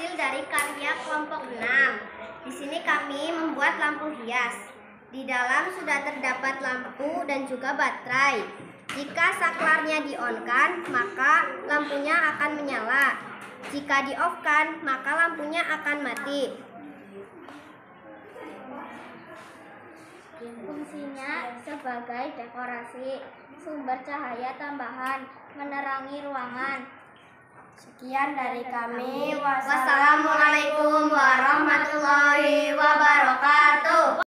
hasil dari karya kelompok 6. Di sini kami membuat lampu hias. Di dalam sudah terdapat lampu dan juga baterai. Jika saklarnya di-on-kan, maka lampunya akan menyala. Jika di-off-kan, maka lampunya akan mati. Fungsinya sebagai dekorasi, sumber cahaya tambahan, menerangi ruangan. Sekian dari kami. Wassalamualaikum warahmatullahi wabarakatuh.